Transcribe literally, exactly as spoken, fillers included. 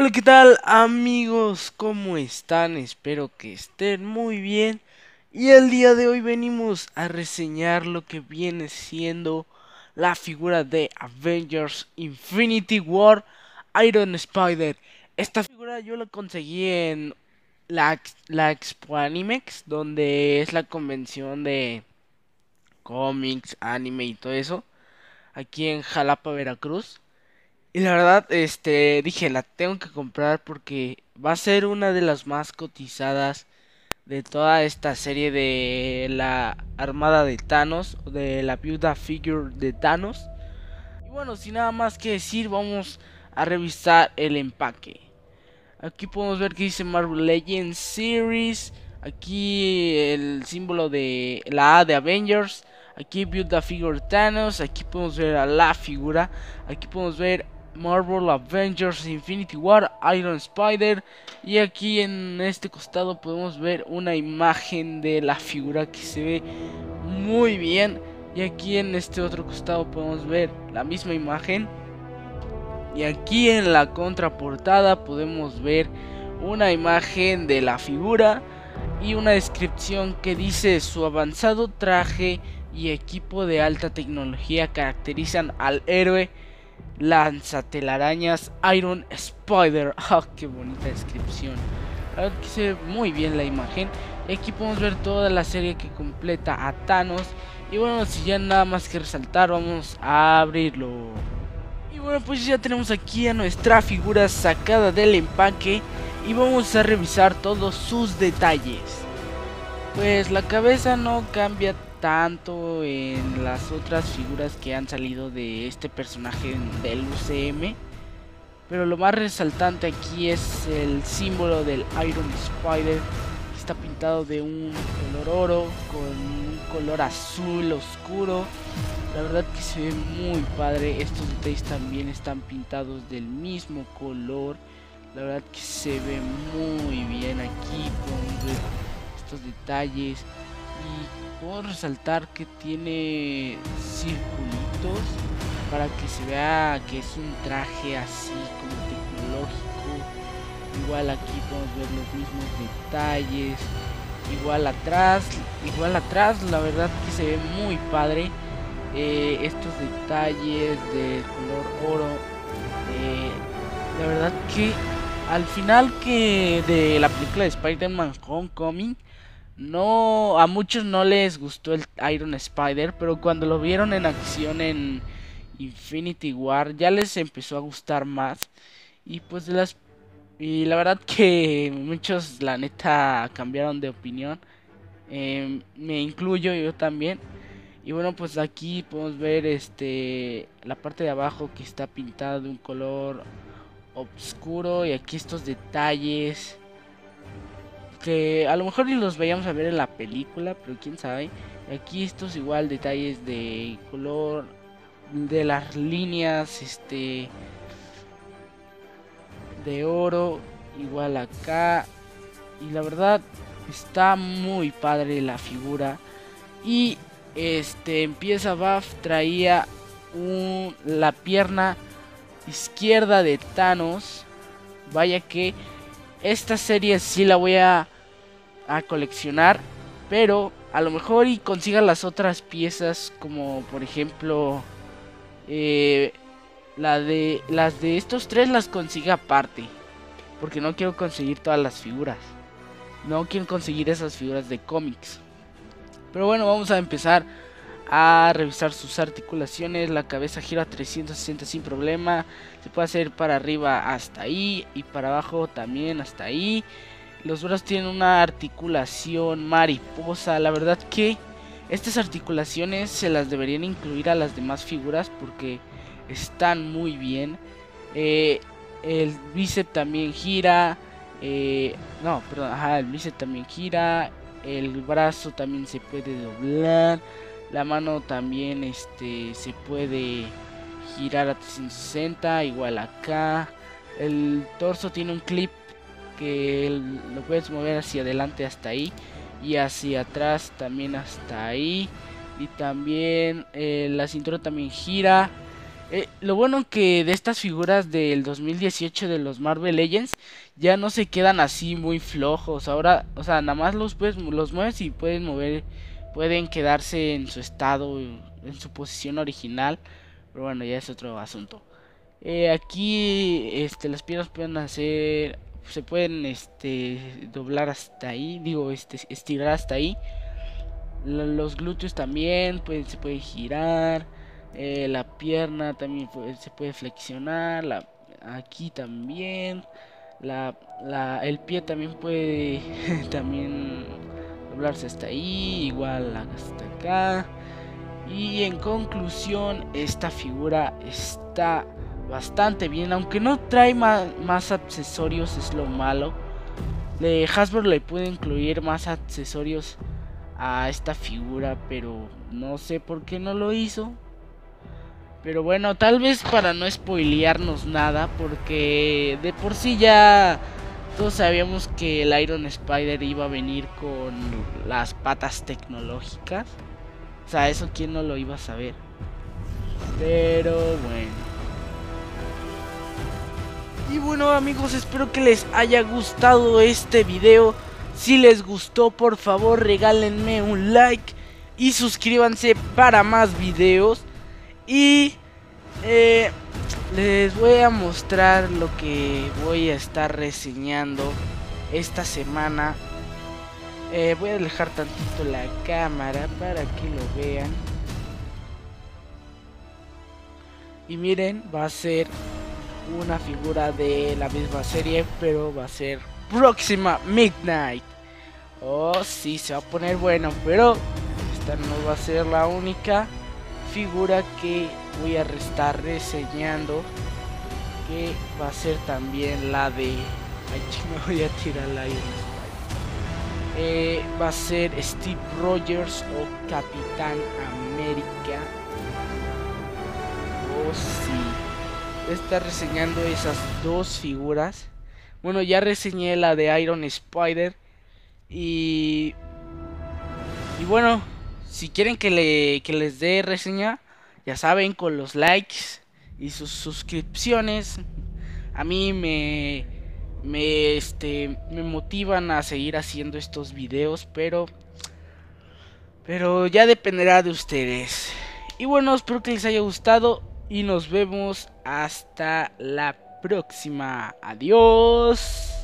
Hola, ¿qué tal amigos? ¿Cómo están? Espero que estén muy bien. Y el día de hoy venimos a reseñar lo que viene siendo la figura de Avengers Infinity War Iron Spider. Esta figura yo la conseguí en la, ex- la Expo Animex, donde es la convención de cómics, anime y todo eso, aquí en Jalapa, Veracruz. Y la verdad, este, dije, la tengo que comprar porque va a ser una de las más cotizadas de toda esta serie de la armada de Thanos, o de la viuda figure de Thanos. Y bueno, sin nada más que decir, vamos a revisar el empaque. Aquí podemos ver que dice Marvel Legends Series. Aquí el símbolo de la A de Avengers. Aquí Build a Figure Thanos. Aquí podemos ver a la figura. Aquí podemos ver Marvel Avengers Infinity War Iron Spider. Y aquí en este costado podemos ver una imagen de la figura que se ve muy bien. Y aquí en este otro costado podemos ver la misma imagen. Y aquí en la contraportada podemos ver una imagen de la figura y una descripción que dice: su avanzado traje y equipo de alta tecnología caracterizan al héroe lanzatelarañas Iron Spider. ¡Ah, qué bonita descripción! La verdad que se ve muy bien la imagen. Y aquí podemos ver toda la serie que completa a Thanos. Y bueno, si ya nada más que resaltar, vamos a abrirlo. Y bueno, pues ya tenemos aquí a nuestra figura sacada del empaque y vamos a revisar todos sus detalles. Pues la cabeza no cambia tanto en las otras figuras que han salido de este personaje del U C M, pero lo más resaltante aquí es el símbolo del Iron Spider, que está pintado de un color oro con un color azul oscuro. La verdad que se ve muy padre. Estos detalles también están pintados del mismo color. La verdad que se ve muy bien. Aquí podemos ver estos detalles. Y puedo resaltar que tiene circulitos para que se vea que es un traje así como tecnológico. Igual aquí podemos ver los mismos detalles. Igual atrás, igual atrás, la verdad que se ve muy padre. Eh, estos detalles de color oro, eh, la verdad que al final que de la película de Spider-Man Homecoming, no, a muchos no les gustó el Iron Spider, pero cuando lo vieron en acción en Infinity War ya les empezó a gustar más. Y pues de las y la verdad que muchos la neta cambiaron de opinión, eh, me incluyo yo también. Y bueno, pues aquí podemos ver este la parte de abajo que está pintada de un color oscuro. Y aquí estos detalles que a lo mejor ni los vayamos a ver en la película, pero quién sabe. Y aquí estos igual detalles de color de las líneas este de oro, igual acá. Y la verdad está muy padre la figura. Y este empieza Buff, traía un, la pierna izquierda de Thanos. Vaya que esta serie sí la voy a, a coleccionar, pero a lo mejor y consiga las otras piezas, como por ejemplo eh, la de las de estos tres las consiga aparte, porque no quiero conseguir todas las figuras. No quiero conseguir esas figuras de cómics. Pero bueno, vamos a empezar a revisar sus articulaciones. La cabeza gira trescientos sesenta sin problema. Se puede hacer para arriba hasta ahí y para abajo también hasta ahí. Los brazos tienen una articulación mariposa. La verdad que estas articulaciones se las deberían incluir a las demás figuras porque están muy bien. Eh, el bíceps también gira. Eh, no, perdón, ajá, el bíceps también gira. El brazo también se puede doblar. La mano también este se puede girar a trescientos sesenta, igual acá. El torso tiene un clip que lo puedes mover hacia adelante hasta ahí y hacia atrás también hasta ahí. Y también eh, la cintura también gira. Eh, lo bueno que de estas figuras del dos mil dieciocho de los Marvel Legends ya no se quedan así muy flojos. Ahora, o sea, nada más los puedes, los mueves y pueden mover, pueden quedarse en su estado, en su posición original. Pero bueno, ya es otro asunto. Eh, aquí, este, las piernas pueden hacer, se pueden, este, doblar hasta ahí, digo, este, estirar hasta ahí. Los glúteos también pues, se puede girar. Eh, la pierna también puede, se puede flexionar. La, aquí también. La, la, el pie también puede también doblarse hasta ahí. Igual hasta acá. Y en conclusión, esta figura está bastante bien. Aunque no trae más, más accesorios, es lo malo. De Hasbro le puede incluir más accesorios a esta figura, pero no sé por qué no lo hizo. Pero bueno, tal vez para no spoilearnos nada, porque de por sí ya todos sabíamos que el Iron Spider iba a venir con las patas tecnológicas. O sea, eso quién no lo iba a saber. Pero bueno. Y bueno amigos, espero que les haya gustado este video. Si les gustó, por favor regálenme un like y suscríbanse para más videos. Y eh, les voy a mostrar lo que voy a estar reseñando esta semana. eh, Voy a alejar tantito la cámara para que lo vean. Y miren, va a ser una figura de la misma serie, pero va a ser Próxima Midnight. Oh, sí, se va a poner bueno, pero esta no va a ser la única figura que voy a estar reseñando, que va a ser también la de... Ay, me voy a tirar la Iron Spider. Eh, va a ser Steve Rogers o Capitán América. Oh, sí. Está reseñando esas dos figuras. Bueno, ya reseñé la de Iron Spider. Y... Y bueno, si quieren que, le, que les dé reseña, ya saben, con los likes y sus suscripciones, a mí me, me, este, me motivan a seguir haciendo estos videos, pero, pero ya dependerá de ustedes. Y bueno, espero que les haya gustado y nos vemos hasta la próxima. Adiós.